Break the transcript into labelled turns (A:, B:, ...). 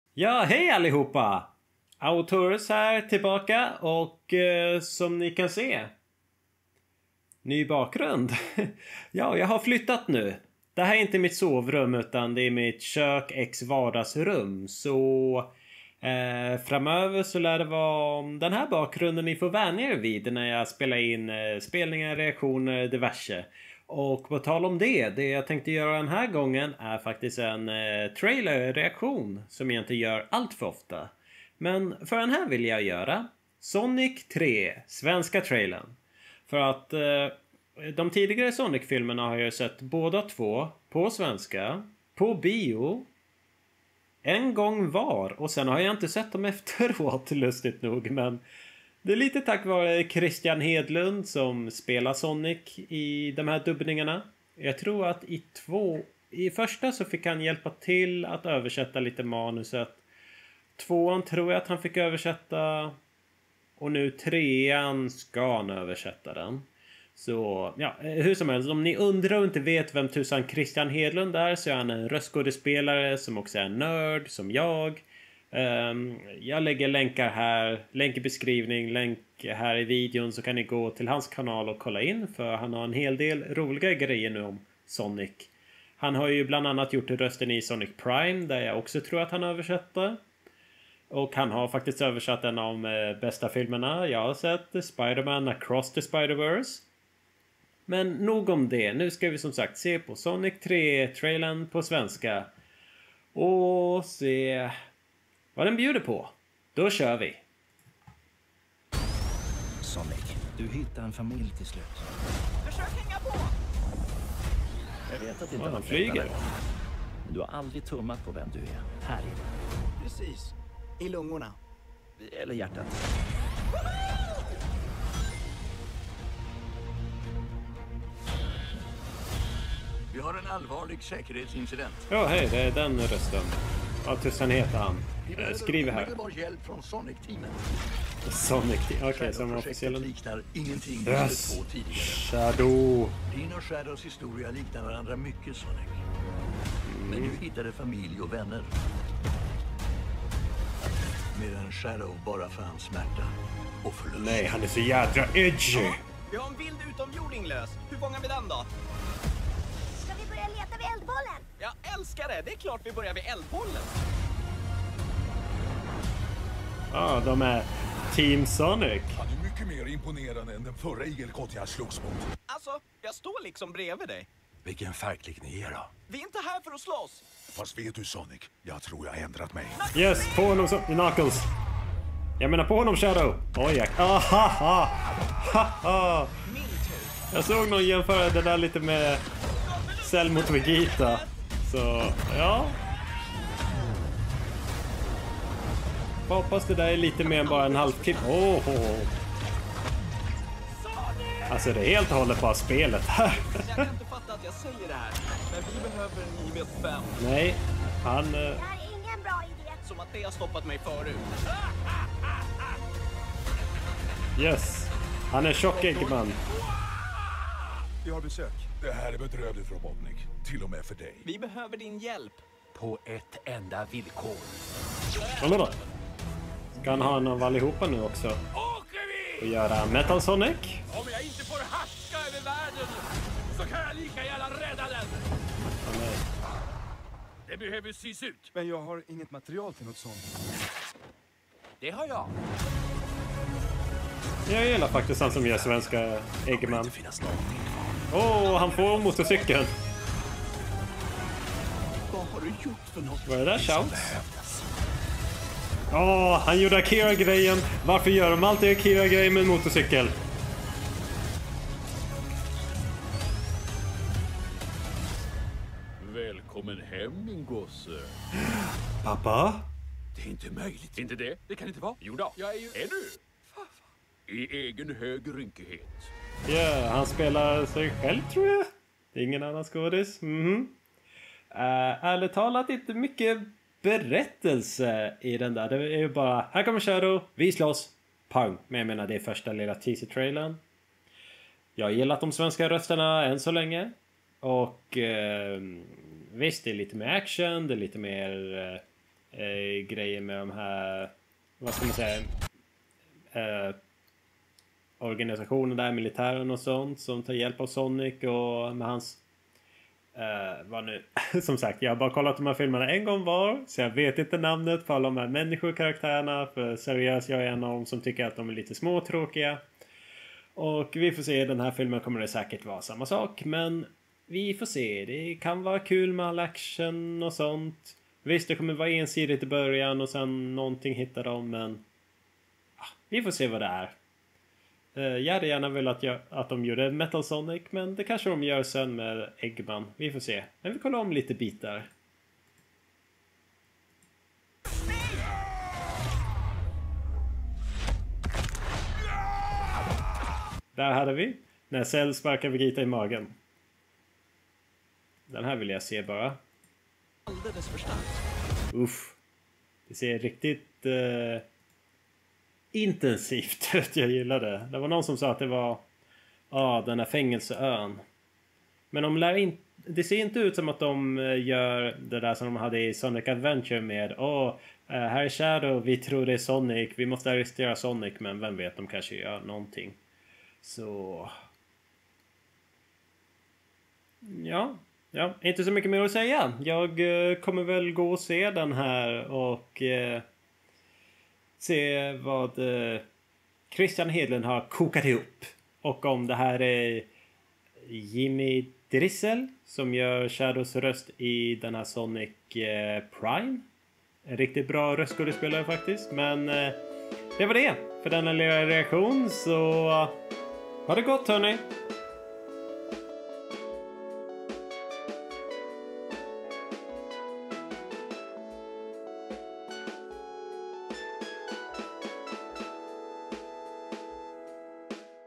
A: Ja, hej allihopa! Autors här tillbaka och som ni kan se, ny bakgrund. Ja, jag har flyttat nu. Det här är inte mitt sovrum utan det är mitt kök ex vardagsrum. Så framöver så lär det vara den här bakgrunden ni får vänja er vid när jag spelar in spelningar, reaktioner, diverse. Och på tal om det jag tänkte göra den här gången är faktiskt en trailer-reaktion som jag inte gör allt för ofta. Men för den här vill jag göra Sonic 3, svenska trailern. För att de tidigare Sonic-filmerna har jag sett båda två på svenska, på bio, en gång var. Och sen har jag inte sett dem efteråt, lustigt nog. Men det är lite tack vare Christian Hedlund som spelar Sonic i de här dubbningarna. Jag tror att i första så fick han hjälpa till att översätta lite manuset. Tvåan tror jag att han fick översätta. Och nu trean ska han översätta den. Så ja, hur som helst, om ni undrar och inte vet vem tusan Christian Hedlund är, så är han en röstskådespelare som också är en nörd som jag. Jag lägger länkar här, länk i beskrivning, länk här i videon, så kan ni gå till hans kanal och kolla in, för han har en hel del roliga grejer nu om Sonic. Han har ju bland annat gjort rösten i Sonic Prime, där jag också tror att han översätter. Och han har faktiskt översatt en av de bästa filmerna jag har sett, Spider-Man Across the Spider-Verse. Men nog om det. Nu ska vi som sagt se på Sonic 3-trailern på svenska. Och se vad den bjuder på. Då kör vi.
B: Sonic, du hittar en familj till slut.
C: Försök hänga på!
B: Jag vet att det inte
A: Han
B: var
A: flyger.
B: lätt, men du har aldrig tummat på vem du är. Här inne.
C: Precis. I lungorna.
B: Eller hjärtat.
D: Vi har en allvarlig säkerhetsincident.
A: Ja, hej, det är den rösten. Vad tusan heter han? Skriver här.
D: Omedelbar hjälp från Sonic-teamet.
A: Sonic, okej, som officiella.
D: Shadow-projektet liknar ingenting vi
A: Yes.
D: stött på tidigare.
A: Shadow.
D: Din och Shadows historia liknar varandra mycket, Sonic. Men du hittade familj och vänner. Medan Shadow bara fann smärta och förlust.
A: Nej, han är så jädra edgy.
C: Vi har en vild utomjording lös. Hur fångar vi den då?
E: Ska vi börja leta vid eldbollen?
C: Jag älskar det. Det är klart vi börjar vid eldbollen.
A: Ja, de är Team Sonic.
F: Han är mycket mer imponerande än den förra igelkott jag slogs mot.
C: Alltså, jag står liksom bredvid dig.
F: Vilken färgklick ni är då.
C: Vi är inte här för att slåss.
F: Fast vet du Sonic, jag tror jag har ändrat mig.
A: Yes, på honom Knuckles. Jag menar på honom Shadow. Oj, jag... Ahaha. Haha.
C: Min tur.
A: Jag såg någon jämföra det där lite med Cell mot Vegeta. Så, ja. Jag hoppas det där är lite mer än bara en halvtimme. Alltså det är helt och hållet bara spelet här.
C: Jag kan inte fatta att jag säger det här. Men vi behöver en IB5.
A: Nej, han...
E: Det här är ingen bra idé.
C: Som att det har stoppat mig förut.
A: Yes. Han är tjockig man.
F: Vi har besök. Det här är bedrövligt, Robotnik. Till och med för dig.
C: Vi behöver din hjälp.
F: På ett enda villkor.
A: Kolla då. Ska han ha en av allihopa nu också?
F: Åker
A: Och
F: vi!
A: göra Metal Sonic?
F: Om jag inte får härska över världen så kan jag lika gärna rädda den.
A: Ja, nej.
F: Det behöver sys ut.
G: Men jag har inget material till något sånt.
F: Det har jag.
A: Jag gillar faktiskt han som gör svenska Eggman.
F: Det finns någonting.
A: Han får motorcykeln.
D: Vad har du gjort för något?
A: Vad är det där, shouts? Han gjorde Akira-grejen. Varför gör de alltid Akira-grejen med en motorcykel?
F: Välkommen hem, min gosse.
A: Pappa?
F: Det är inte möjligt. Inte det? Det kan inte vara. Jo då. Jag är ju ännu. I egen hög rynkighet.
A: Ja, han spelar sig själv tror jag. Det är ingen annan skådis. Ärligt talat inte mycket berättelse i den där. Det är ju bara, här kommer Shadow, vi slåss, pang. Men jag menar det är första lilla teaser-trailern. Jag har gillat de svenska rösterna än så länge. Och visst, det är lite mer action, det är lite mer grejer med de här, vad ska man säga, organisationen där, militären och sånt som tar hjälp av Sonic och med hans vad nu, som sagt, jag har bara kollat de här filmerna en gång var, så jag vet inte namnet på alla de här människokaraktärerna, för seriöst, jag är en av dem som tycker att de är lite småtråkiga. Och vi får se, den här filmen kommer det säkert vara samma sak, men vi får se, det kan vara kul med all action och sånt. Visst, det kommer vara ensidigt i början och sen någonting hittar de, men vi får se vad det är. Jag hade gärna velat att de gjorde Metal Sonic, men det kanske de gör sen med Eggman. Vi får se. Men vi kollar om lite bitar. Där hade vi. När Cell sparkar Vegeta i magen. Den här vill jag se bara.
C: Alldeles för starkt.
A: Uff. Det ser riktigt intensivt ut. Jag gillar det. Det var någon som sa att det var den här fängelseön. Men de lär det ser inte ut som att de gör det där som de hade i Sonic Adventure med här är Shadow, vi tror det är Sonic, vi måste arrestera Sonic, men vem vet, de kanske gör någonting. Så ja, inte så mycket mer att säga. Jag kommer väl gå och se den här och se vad Christian Hedlund har kokat ihop. Och om det här är Jimmy Drissel som gör Shadows röst i den här Sonic Prime. En riktigt bra röstskådespelare faktiskt. Men det var det för denna lilla reaktion. Så ha det gott, hörni!